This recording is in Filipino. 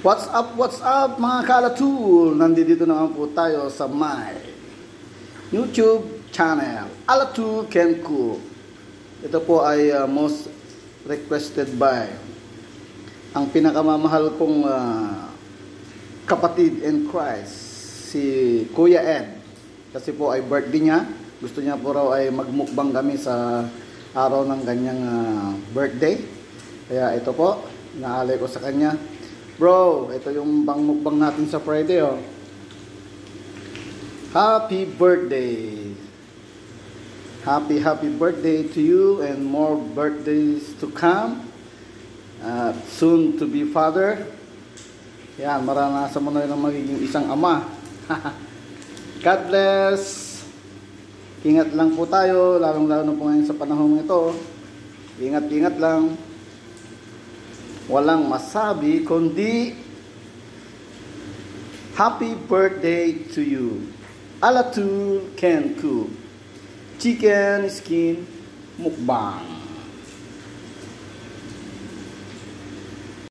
What's up mga kalatul? Nandito naman po tayo sa my YouTube channel, Alatul Can Cook. Ito po ay most requested by ang pinakamamahal kong kapatid in Christ, si Kuya Ed. Kasi po ay birthday niya. Gusto niya po raw ay magmukbang kami sa araw ng kanyang birthday. Kaya ito po, inaalay ko sa kanya. Bro, ito yung pangmukbang natin sa Friday, oh. Happy birthday. Happy birthday to you and more birthdays to come. Soon to be father. Yan, maranasan mo na yung magiging isang ama. God bless. Ingat lang po tayo, lalong-lalo na po ngayon sa panahon ito. Ingat lang. Walang masabi kundi happy birthday to you. Alatul Can Cook Chicken Skin Mukbang.